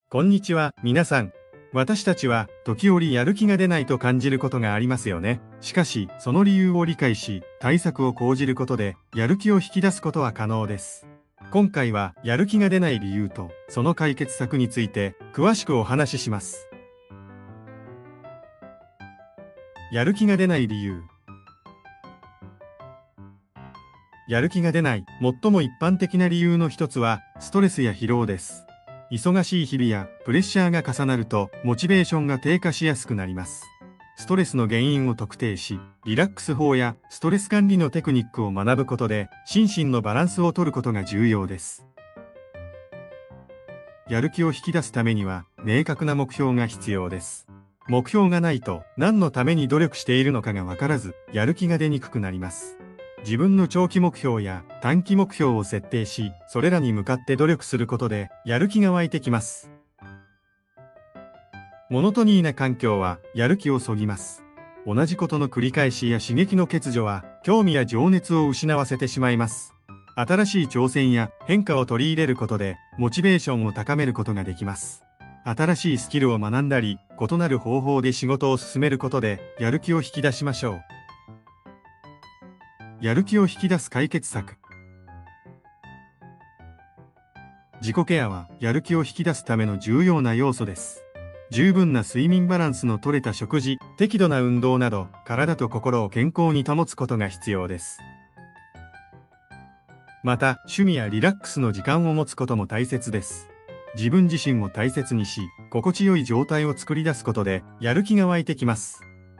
こんにちは、皆さん。私たちは時折やる気が出ないと感じることがありますよね。しかし、その理由を理解し、対策を講じることで、やる気を引き出すことは可能です。今回は、やる気が出ない理由と、その解決策について、詳しくお話しします。やる気が出ない理由。やる気が出ない、最も一般的な理由の一つは、ストレスや疲労です。忙しい日々やプレッシャーが重なると、モチベーションが低下しやすくなります。ストレスの原因を特定し、リラックス法やストレス管理のテクニックを学ぶことで、心身のバランスを取ることが重要です。やる気を引き出すためには、明確な目標が必要です。目標がないと、何のために努力しているのかがわからず、やる気が出にくくなります。自分の長期目標や短期目標を設定し、それらに向かって努力することで、やる気が湧いてきます。モノトニーな環境は、やる気をそぎます。同じことの繰り返しや刺激の欠如は、興味や情熱を失わせてしまいます。新しい挑戦や変化を取り入れることで、モチベーションを高めることができます。新しいスキルを学んだり、異なる方法で仕事を進めることで、やる気を引き出しましょう。やる気を引き出す解決策。自己ケアはやる気を引き出すための重要な要素です。十分な睡眠バランスの取れた食事、適度な運動など、体と心を健康に保つことが必要です。また、趣味やリラックスの時間を持つことも大切です。自分自身を大切にし、心地よい状態を作り出すことで、やる気が湧いてきます。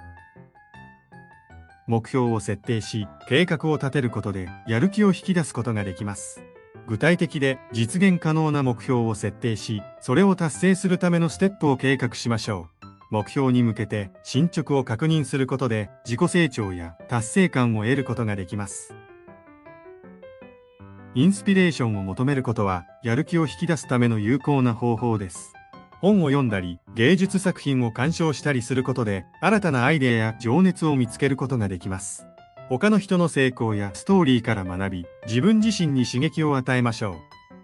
目標を設定し、計画を立てることで、やる気を引き出すことができます。具体的で実現可能な目標を設定し、それを達成するためのステップを計画しましょう。目標に向けて進捗を確認することで、自己成長や達成感を得ることができます。インスピレーションを求めることは、やる気を引き出すための有効な方法です。本を読んだり、芸術作品を鑑賞したりすることで、新たなアイデアや情熱を見つけることができます。他の人の成功やストーリーから学び、自分自身に刺激を与えましょ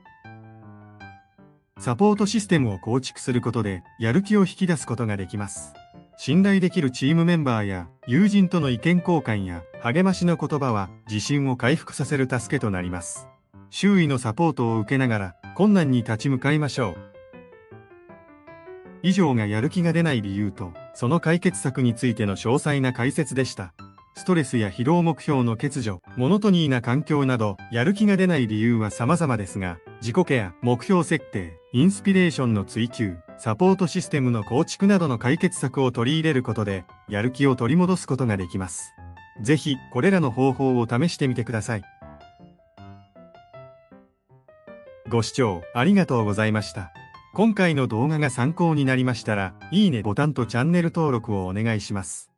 う。サポートシステムを構築することで、やる気を引き出すことができます。信頼できるチームメンバーや友人との意見交換や励ましの言葉は、自信を回復させる助けとなります。周囲のサポートを受けながら、困難に立ち向かいましょう。以上がやる気が出ない理由と、その解決策についての詳細な解説でした。ストレスや疲労目標の欠如、モノトニーな環境など、やる気が出ない理由は様々ですが、自己ケア、目標設定、インスピレーションの追求、サポートシステムの構築などの解決策を取り入れることで、やる気を取り戻すことができます。ぜひ、これらの方法を試してみてください。ご視聴ありがとうございました。今回の動画が参考になりましたら、いいねボタンとチャンネル登録をお願いします。